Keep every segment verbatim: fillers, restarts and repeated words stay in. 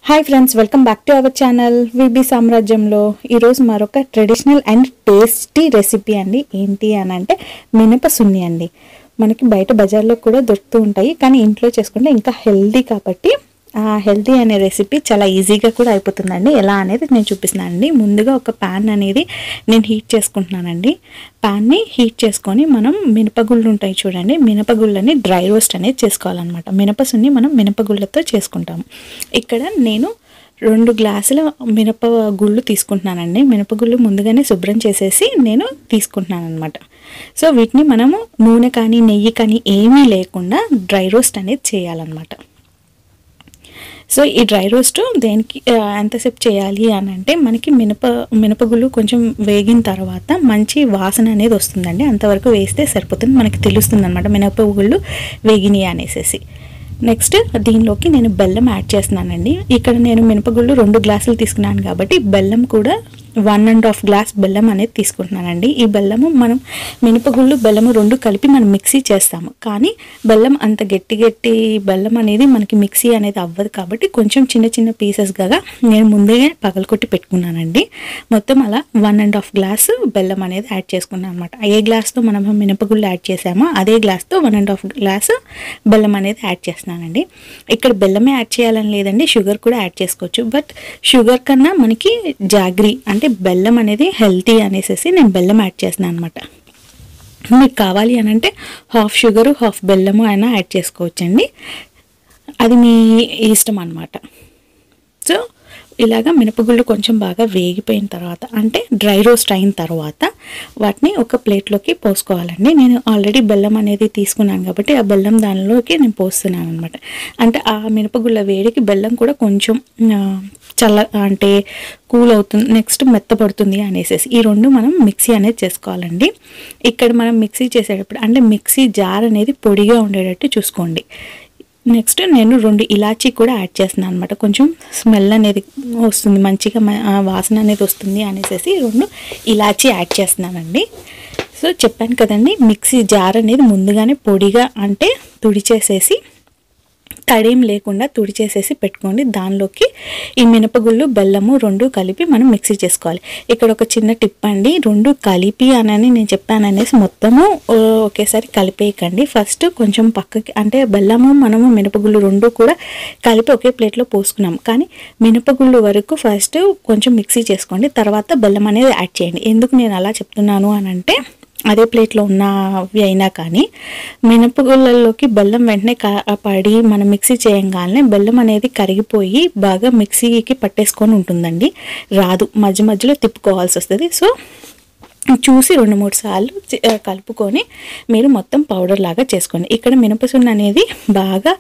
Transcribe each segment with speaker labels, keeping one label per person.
Speaker 1: Hi friends, welcome back to our channel VB సామ్రాజ్యంలో. ఈరోజు మరొక ట్రెడిషనల్ అండ్ టేస్టీ రెసిపీ అండి. ఏంటి అని అంటే మినప సున్ని అండి. మనకి బయట బజార్లో కూడా దొరుకుతూ ఉంటాయి, కానీ ఇంట్లో చేసుకుంటే ఇంకా హెల్దీ కాబట్టి ఆ హెల్దీ అనే రెసిపీ చాలా ఈజీగా కూడా అయిపోతుందండి. ఎలా అనేది నేను చూపిస్తున్నానండి. ముందుగా ఒక ప్యాన్ అనేది నేను హీట్ చేసుకుంటున్నానండి. ప్యాన్ని హీట్ చేసుకొని మనం మినపగుళ్ళు ఉంటాయి చూడండి, మినపగుళ్ళని డ్రై రోస్ట్ అనేది చేసుకోవాలన్నమాట. మినపసున్ని మనం మినపగుళ్ళతో చేసుకుంటాము. ఇక్కడ నేను రెండు గ్లాసుల మినప గుళ్ళు తీసుకుంటున్నానండి. మినపగుళ్ళు ముందుగానే శుభ్రం చేసేసి నేను తీసుకుంటున్నాను అనమాట. సో వీటిని మనము నూనె కానీ నెయ్యి కానీ ఏమీ లేకుండా డ్రై రోస్ట్ అనేది చేయాలన్నమాట. సో ఈ డ్రై రోస్ట్ దేనికి ఎంతసేపు చేయాలి అని అంటే, మనకి మినప మినపగుళ్ళు కొంచెం వేగిన తర్వాత మంచి వాసన అనేది వస్తుందండి. అంతవరకు వేస్తే సరిపోతుంది, మనకి తెలుస్తుంది అనమాట మినపగుళ్ళు వేగినాయి అనేసి. నెక్స్ట్ దీనిలోకి నేను బెల్లం యాడ్ చేస్తున్నానండి. ఇక్కడ నేను మినపగుళ్ళు రెండు గ్లాసులు తీసుకున్నాను కాబట్టి బెల్లం కూడా వన్ అండ్ హాఫ్ గ్లాస్ బెల్లం అనేది తీసుకుంటున్నానండి. ఈ బెల్లము మనం మినపగుళ్ళు బెల్లము రెండు కలిపి మనం మిక్సీ చేస్తాము, కానీ బెల్లం అంత గట్టి గట్టి బెల్లం అనేది మనకి మిక్సీ అనేది అవ్వదు కాబట్టి కొంచెం చిన్న చిన్న పీసెస్గా నేను ముందే పగలకొట్టి పెట్టుకున్నానండి. మొత్తం అలా వన్ అండ్ హాఫ్ గ్లాస్ బెల్లం అనేది యాడ్ చేసుకున్నాను అనమాట. ఏ గ్లాస్తో మనం మినపగుళ్ళు యాడ్ చేసామో అదే గ్లాస్తో వన్ అండ్ హాఫ్ గ్లాస్ బెల్లం అనేది యాడ్ చేస్తున్నానండి. ఇక్కడ బెల్లమే యాడ్ చేయాలని లేదండి, షుగర్ కూడా యాడ్ చేసుకోవచ్చు. బట్ షుగర్ కన్నా మనకి జాగ్రీ అంటే బెల్లం అనేది హెల్తీ అనేసి నేను బెల్లం యాడ్ చేస్తున్నాను అనమాట. మీకు కావాలి అని అంటే హాఫ్ షుగరు హాఫ్ బెల్లము అయినా యాడ్ చేసుకోవచ్చండి, అది మీ ఇష్టం అన్నమాట. సో ఇలాగా మినపగుళ్ళు కొంచెం బాగా వేగిపోయిన తర్వాత, అంటే డ్రై రోస్ట్ అయిన తర్వాత వాటిని ఒక ప్లేట్లోకి పోసుకోవాలండి. నేను ఆల్రెడీ బెల్లం అనేది తీసుకున్నాను కాబట్టి ఆ బెల్లం దానిలోకి నేను పోస్తున్నాను అనమాట. అంటే ఆ మినపగుళ్ళ వేడికి బెల్లం కూడా కొంచెం చల్ల అంటే కూల్ అవుతుంది, నెక్స్ట్ మెత్తపడుతుంది అనేసి ఈ రెండు మనం మిక్సీ అనేది చేసుకోవాలండి. ఇక్కడ మనం మిక్సీ చేసేటప్పుడు అంటే మిక్సీ జార్ అనేది పొడిగా ఉండేటట్టు చూసుకోండి. నెక్స్ట్ నేను రెండు ఇలాచీ కూడా యాడ్ చేస్తున్నాను అనమాట. కొంచెం స్మెల్ అనేది వస్తుంది, మంచిగా వాసన అనేది వస్తుంది అనేసి రెండు ఇలాచీ యాడ్ చేస్తున్నానండి. సో చెప్పాను కదండి, మిక్సీ జార్ అనేది ముందుగానే పొడిగా అంటే తుడిచేసేసి తడేం లేకుండా తుడిచేసేసి పెట్టుకోండి. దానిలోకి ఈ మినపగుళ్ళు బెల్లము రెండు కలిపి మనం మిక్సీ చేసుకోవాలి. ఇక్కడ ఒక చిన్న టిప్ అండి, రెండు కలిపి అనని నేను చెప్పాను అనేసి మొత్తము ఒకేసారి కలిపేయకండి. ఫస్ట్ కొంచెం పక్కకి అంటే బెల్లము మనము మినపగుళ్ళు రెండు కూడా కలిపి ఒకే ప్లేట్లో పోసుకున్నాం, కానీ మినపగుళ్ళు వరకు ఫస్ట్ కొంచెం మిక్సీ చేసుకోండి, తర్వాత బెల్లం అనేది యాడ్ చేయండి. ఎందుకు నేను అలా చెప్తున్నాను అని అంటే, అదే ప్లేట్లో ఉన్నవి అయినా కానీ మినపగుళ్ళలోకి బెల్లం వెంటనే పడి మనం మిక్సీ చేయగానే బెల్లం అనేది కరిగిపోయి బాగా మిక్సీకి పట్టేసుకొని ఉంటుందండి, రాదు, మధ్య మధ్యలో తిప్పుకోవాల్సి వస్తుంది. సో చూసి రెండు మూడు సార్లు కలుపుకొని మీరు మొత్తం పౌడర్ లాగా చేసుకోండి. ఇక్కడ మినపసున్న అనేది బాగా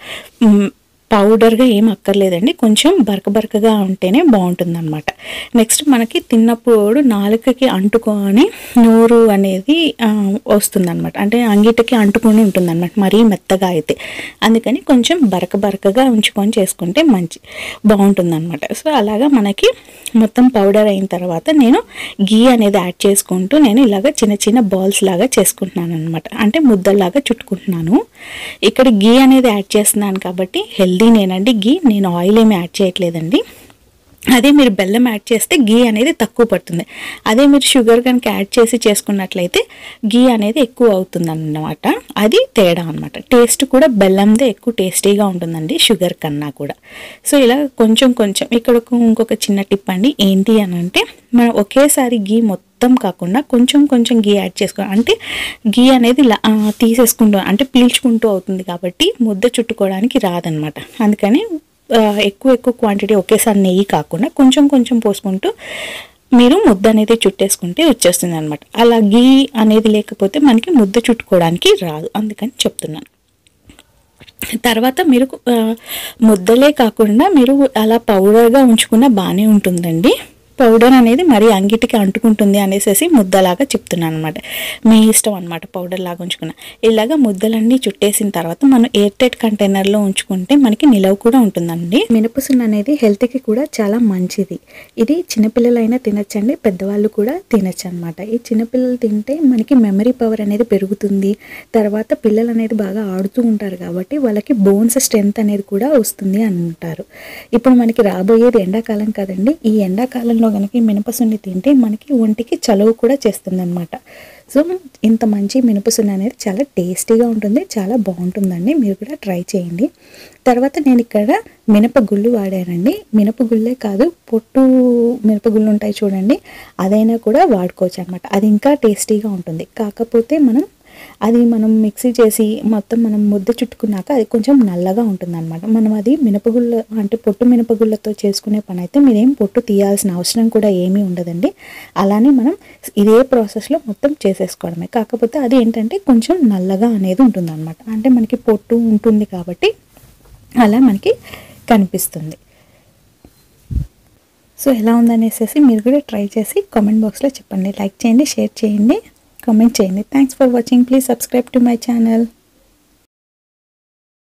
Speaker 1: పౌడర్గా ఏం అక్కర్లేదండి, కొంచెం బరక బరకగా ఉంటేనే బాగుంటుంది అనమాట. నెక్స్ట్ మనకి తిన్నప్పుడు నాలుకకి అంటుకొని నోరు అనేది వస్తుంది అనమాట, అంటే అంగిటకి అంటుకొని ఉంటుంది అనమాట మరీ మెత్తగా అయితే. అందుకని కొంచెం బరక బరకగా ఉంచుకొని చేసుకుంటే మంచి బాగుంటుంది అనమాట. సో అలాగా మనకి మొత్తం పౌడర్ అయిన తర్వాత నేను గీ అనేది యాడ్ చేసుకుంటూ నేను ఇలాగ చిన్న చిన్న బాల్స్ లాగా చేసుకుంటున్నాను అనమాట, అంటే ముద్దల్లాగా చుట్టుకుంటున్నాను. ఇక్కడ గీ అనేది యాడ్ చేస్తున్నాను కాబట్టి హెల్దీ నేనండి గీ, నేను ఆయిల్ ఏమి యాడ్ చేయట్లేదండి. అదే మీరు బెల్లం యాడ్ చేస్తే గీ అనేది తక్కువ పడుతుంది, అదే మీరు షుగర్ కనుక యాడ్ చేసి చేసుకున్నట్లయితే గీ అనేది ఎక్కువ అవుతుంది అన్నమాట. అది తేడా అనమాట. టేస్ట్ కూడా బెల్లందే ఎక్కువ టేస్టీగా ఉంటుందండి షుగర్ కన్నా కూడా. సో ఇలా కొంచెం కొంచెం ఇక్కడ ఇంకొక చిన్న టిప్ అండి, ఏంటి అని అంటే మనం ఒకేసారి గీ మొత్తం కాకుండా కొంచెం కొంచెం గీ యాడ్ చేసుకో, అంటే గీ అనేది తీసేసుకుంటూ అంటే పీల్చుకుంటూ అవుతుంది కాబట్టి ముద్ద చుట్టుకోవడానికి రాదనమాట. అందుకని ఎక్కువ ఎక్కువ క్వాంటిటీ ఒకేసారి నెయ్యి కాకుండా కొంచెం కొంచెం పోసుకుంటూ మీరు ముద్ద అనేది చుట్టేసుకుంటే వచ్చేస్తుంది అనమాట. అలా గీ అనేది లేకపోతే మనకి ముద్ద చుట్టుకోవడానికి రాదు, అందుకని చెప్తున్నాను. తర్వాత మీరు ముద్దలే కాకుండా మీరు అలా పౌడర్గా ఉంచుకున్న బాగానే ఉంటుందండి. పౌడర్ అనేది మరీ అంగిటికి అంటుకుంటుంది అనేసి ముద్దలాగా చెప్తున్నాను అనమాట. మీ ఇష్టం అనమాట పౌడర్ లాగా ఉంచుకున్నా. ఇలాగా ముద్దలన్నీ చుట్టేసిన తర్వాత మనం ఎయిర్ టైట్ కంటైనర్లో ఉంచుకుంటే మనకి నిలవ కూడా ఉంటుందండి. మినపసున్న అనేది హెల్త్కి కూడా చాలా మంచిది. ఇది చిన్నపిల్లలైనా తినచ్చండి, పెద్దవాళ్ళు కూడా తినచ్చు అనమాట. ఈ చిన్నపిల్లలు తింటే మనకి మెమరీ పవర్ అనేది పెరుగుతుంది. తర్వాత పిల్లలు అనేది బాగా ఆడుతూ ఉంటారు కాబట్టి వాళ్ళకి బోన్స్ స్ట్రెంత్ అనేది కూడా వస్తుంది అంటారు. ఇప్పుడు మనకి రాబోయేది ఎండాకాలం కదండి. ఈ ఎండాకాలంలో కనుక మినపసున్ని తింటే మనకి ఒంటికి చలువ కూడా చేస్తుంది అనమాట. సో ఇంత మంచి మినపసున్ని అనేది చాలా టేస్టీగా ఉంటుంది, చాలా బాగుంటుందండి. మీరు కూడా ట్రై చేయండి. తర్వాత నేను ఇక్కడ మినపగుళ్ళు వాడానండి. మినపగుళ్ళే కాదు, పొట్టు మినపగుళ్ళు ఉంటాయి చూడండి, అదైనా కూడా వాడుకోవచ్చు అనమాట. అది ఇంకా టేస్టీగా ఉంటుంది. కాకపోతే మనం అది మనం మిక్సీ చేసి మొత్తం మనం ముద్ద చుట్టుకున్నాక అది కొంచెం నల్లగా ఉంటుంది అనమాట. మనం అది మినపగుళ్ళ అంటే పొట్టు మినపగుళ్ళతో చేసుకునే పని అయితే మీరేం పొట్టు తీయాల్సిన అవసరం కూడా ఏమీ ఉండదండి. అలానే మనం ఇదే ప్రాసెస్లో మొత్తం చేసేసుకోవడమే. కాకపోతే అది ఏంటంటే కొంచెం నల్లగా అనేది ఉంటుంది అనమాట. అంటే మనకి పొట్టు ఉంటుంది కాబట్టి అలా మనకి కనిపిస్తుంది. సో ఎలా ఉందనేసి మీరు కూడా ట్రై చేసి కామెంట్ బాక్స్లో చెప్పండి. లైక్ చేయండి, షేర్ చేయండి, కామెంట్ చేయండి. Thanks for watching. Please subscribe to my channel.